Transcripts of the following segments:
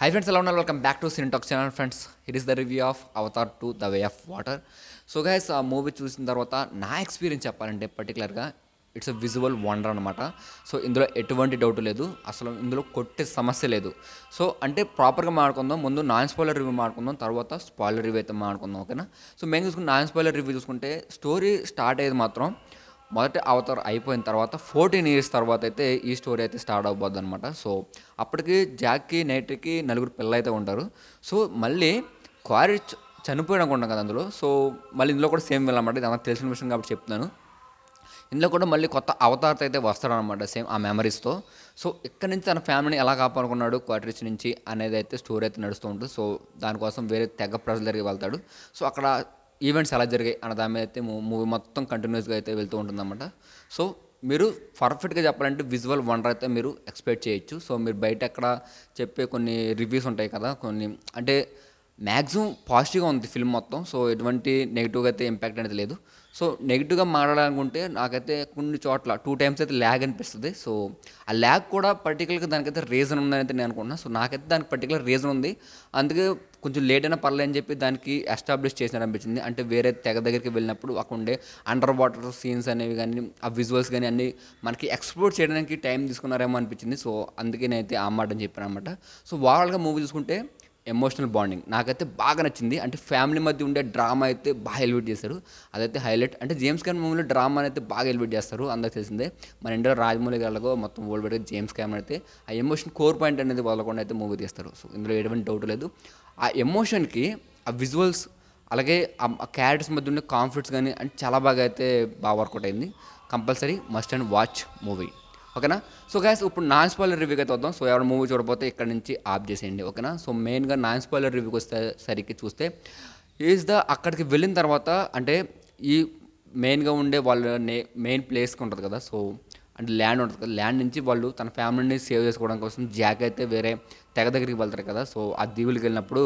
Hi friends, hello and welcome back to Cinetalk channel friends. Here is the review of Avatar 2 The Way of Water. So guys ఆ movie చూసిన తర్వాత నా experience చెప్పాలంటే పర్టికులర్గా it's a visual wonder అనమాట. So ఇందులో ఎటువంటి doubt లేదు, అసలు ఇందులో కొట్టే సమస్య లేదు. సో అంటే ప్రాపర్గా మాట్లాడుకుందాం, ముందు నాన్ స్పాయిలర్ రివ్యూ మాట్లాడుకుందాం, తర్వాత స్పాయిలర్ రివ్యూ అయితే మాట్లాడుకుందాం, ఓకేనా. సో మేము చూసుకున్న నాన్ స్పాయిలర్ రివ్యూ చూసుకుంటే స్టోరీ స్టార్ట్ అయ్యేది మాత్రం మొదటి అవతార్ అయిపోయిన తర్వాత 14 years తర్వాత అయితే ఈ స్టోరీ అయితే స్టార్ట్ అవ్వద్దు అనమాట. సో అప్పటికి జాక్కి నైట్కి నలుగురు పిల్లలు అయితే ఉంటారు. సో మళ్ళీ క్వారీ చనిపోయాడు అనుకుంటాం కదా అందులో. సో మళ్ళీ ఇందులో కూడా సేమ్ వెళ్ళనమాట, ఇది నాకు తెలిసిన విషయం కాబట్టి చెప్తున్నాను. ఇందులో కూడా మళ్ళీ కొత్త అవతార్ అయితే వస్తాడనమాట సేమ్ ఆ మెమరీస్తో. సో ఇక్కడ నుంచి తన ఫ్యామిలీని ఎలా కాపాడుకున్నాడు క్వార్టర్స్ నుంచి అనేది అయితే స్టోరీ అయితే నడుస్తూ ఉంటుంది. సో దానికోసం వేరే తెగ ప్రజల దగ్గరికి వెళ్తాడు. సో అక్కడ ఈవెంట్స్ ఎలా జరిగాయి అన్న దాని మీద అయితే మూవీ మొత్తం కంటిన్యూస్గా అయితే వెళ్తూ ఉంటుందన్నమాట. సో మీరు పర్ఫెక్ట్గా చెప్పాలంటే విజువల్ వండర్ అయితే మీరు ఎక్స్పెక్ట్ చేయొచ్చు. సో మీరు బయట ఎక్కడ చెప్పే కొన్ని రివ్యూస్ ఉంటాయి కదా, కొన్ని అంటే మ్యాక్సిమం పాజిటివ్గా ఉంది ఫిల్మ్ మొత్తం. సో ఎటువంటి నెగిటివ్గా అయితే ఇంపాక్ట్ అనేది లేదు. సో నెగిటివ్గా మాట్లాడాలనుకుంటే నాకైతే కొన్ని చోట్ల 2 times అయితే ల్యాగ్ అనిపిస్తుంది. సో ఆ ల్యాగ్ కూడా పర్టికులర్గా దానికైతే రీజన్ ఉందని అయితే నేను అనుకుంటున్నాను. సో నాకైతే దానికి పర్టికులర్ రీజన్ ఉంది, అందుకే కొంచెం లేట్ అయినా పర్లేదు అని చెప్పి దానికి ఎస్టాబ్లిష్ చేసినారు అనిపించింది. అంటే వేరే తెగ దగ్గరికి వెళ్ళినప్పుడు అక్కడ ఉండే అండర్ వాటర్ సీన్స్ అనేవి కానీ ఆ విజువల్స్ కానీ అన్నీ మనకి ఎక్స్ప్లోర్ చేయడానికి టైం తీసుకున్నారేమో అనిపించింది. సో అందుకే నేనైతే ఆ మాట అని చెప్పాను అనమాట. సో ఓవరాల్గా మూవీ చూసుకుంటే ఎమోషనల్ బాండింగ్ నాకైతే బాగా నచ్చింది. అంటే ఫ్యామిలీ మధ్య ఉండే డ్రామా అయితే బాగా ఎలివేట్ చేశారు, అదైతే హైలైట్. అంటే జేమ్స్ క్యామెరన్ మూవీలో డ్రామా అయితే బాగా ఎలివేట్ చేస్తారు, అందరికి తెలిసిందే. మన ఇండియా రాజమౌళి గారిలో మొత్తం వరల్డ్ వైడ్గా జేమ్స్ క్యామెరన్ అయితే ఆ ఎమోషన్ కోర్ పాయింట్ అనేది వదలకుండా అయితే మూవీ తీస్తారు. సో ఇందులో ఎటువంటి డౌట్ లేదు. ఆ ఎమోషన్కి ఆ విజువల్స్ అలాగే ఆ క్యారెక్టర్స్ మధ్య ఉండే కాన్ఫ్లిక్ట్స్ కానీ అంటే చాలా బాగా అయితే బాగా వర్కౌట్ అయింది. Compulsory must and watch movie, ఓకేనా. సో గైస్ ఇప్పుడు నాన్ స్పాయిలర్ రివ్యూకి అయితే వద్దాం. సో ఎవరు మూవీ చూడకపోతే ఇక్కడ నుంచి ఆఫ్ చేసేయండి, ఓకేనా. సో మెయిన్గా నాన్ స్పాయిలర్ రివ్యూకి వస్తే సరికి చూస్తే అక్కడికి వెళ్ళిన తర్వాత అంటే ఈ మెయిన్గా ఉండే వాళ్ళ మెయిన్ ప్లేస్కి ఉంటుంది కదా. సో అంటే ల్యాండ్ ఉంటుంది కదా, ల్యాండ్ నుంచి వాళ్ళు తన ఫ్యామిలీని సేవ్ చేసుకోవడం కోసం జాక్ అయితే వేరే తెగ దగ్గరికి వెళ్తారు కదా. సో ఆ దీవులకి వెళ్ళినప్పుడు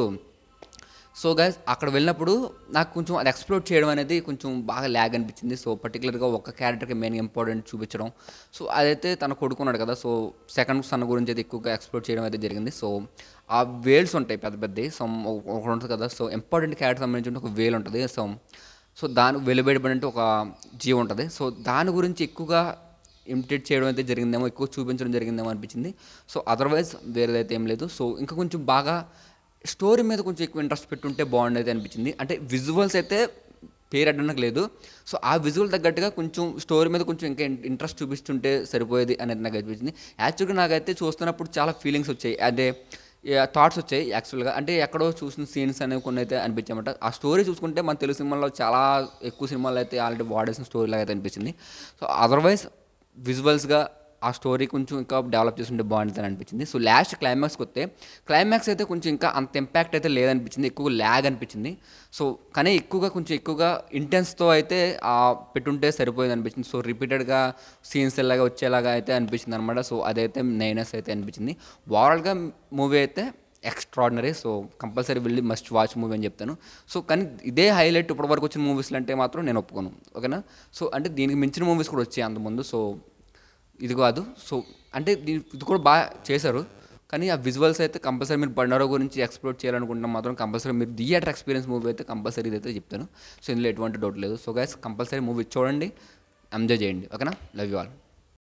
సో గైస్ అక్కడ వెళ్ళినప్పుడు నాకు కొంచెం అది ఎక్స్ప్లోర్ చేయడం అనేది కొంచెం బాగా ల్యాగ్ అనిపించింది. సో పర్టికులర్గా ఒక క్యారెక్టర్కి మెయిన్ ఇంపార్టెంట్ చూపించడం. సో అదైతే తన కొడుకున్నాడు కదా, సో సెకండ్ సన్ గురించి అయితే ఎక్కువగా ఎక్స్ప్లోర్ చేయడం అయితే జరిగింది. సో ఆ వేల్స్ ఉంటాయి పెద్ద పెద్దవి, సో ఒకటి ఉంటుంది కదా. సో ఇంపార్టెంట్ క్యారెక్టర్ సంబంధించి ఒక వేల్ ఉంటుంది. సో దాని వెలువబడినట్టు ఒక జీవి ఉంటుంది. సో దాని గురించి ఎక్కువగా ఇమిటేట్ చేయడం అయితే జరిగిందేమో, ఎక్కువ చూపించడం జరిగిందేమో అనిపించింది. సో అదర్వైజ్ వేరేదైతే ఏం లేదు. సో ఇంకా కొంచెం బాగా స్టోరీ మీద కొంచెం ఎక్కువ ఇంట్రెస్ట్ పెట్టుంటే బాగుండేది అనిపించింది. అంటే విజువల్స్ అయితే పేరడ్డానికి లేదు. సో ఆ విజువల్ తగ్గట్టుగా కొంచెం స్టోరీ మీద కొంచెం ఇంకా ఇంట్రెస్ట్ చూపిస్తుంటే సరిపోయేది అనేది నాకు అనిపించింది. యాక్చువల్గా నాకైతే చూస్తున్నప్పుడు చాలా ఫీలింగ్స్ వచ్చాయి, అదే థాట్స్ వచ్చాయి యాక్చువల్గా. అంటే ఎక్కడో చూసిన సీన్స్ అనేవి కొన్ని అయితే అనిపించామట. ఆ స్టోరీ చూసుకుంటే మన తెలుగు సినిమాల్లో చాలా ఎక్కువ సినిమాలు అయితే ఆల్రెడీ వాడేసిన స్టోరీ లాగా అయితే అనిపించింది. సో అదర్వైజ్ విజువల్స్గా ఆ స్టోరీ కొంచెం ఇంకా డెవలప్ చేస్తుంటే బాగుంటుందని అనిపించింది. సో లాస్ట్ క్లైమాక్స్కి వస్తే క్లైమాక్స్ అయితే కొంచెం ఇంకా అంత ఇంపాక్ట్ అయితే లేదనిపించింది, ఎక్కువ ల్యాగ్ అనిపించింది. సో కానీ కొంచెం ఎక్కువగా ఇంటెన్స్తో అయితే పెట్టుంటే సరిపోయింది అనిపించింది. సో రిపీటెడ్గా సీన్స్ ఇలాగా వచ్చేలాగా అయితే అనిపించింది అనమాట. సో అదైతే నైనస్ అయితే అనిపించింది. ఓవరాల్గా మూవీ అయితే ఎక్స్ట్రాడినరీ. సో కంపల్సరీ వెళ్ళి మస్ట్ వాచ్ మూవీ అని చెప్తాను. సో కానీ ఇదే హైలైట్ ఇప్పటివరకు వచ్చిన మూవీస్లు అంటే మాత్రం నేను ఒప్పుకోను, ఓకేనా. సో అంటే దీనికి మించిన మూవీస్ కూడా వచ్చాయి అంతకుముందు. సో ఇది కాదు. సో అంటే ఇది కూడా బాగా చేశారు, కానీ ఆ విజువల్స్ అయితే కంపల్సరీ మీరు బండారో గురించి ఎక్స్ప్లోర్ చేయాలనుకుంటే మాత్రం కంపల్సరీ మీరు థియేటర్ ఎక్స్పీరియన్స్ మూవీ అయితే కంపల్సరీ ఇదైతే చెప్తాను. సో ఇందులో ఎటువంటి డౌట్ లేదు. సో గైస్ కంపల్సరీ మూవీ చూడండి, ఎంజాయ్ చేయండి, ఓకేనా. Love you all.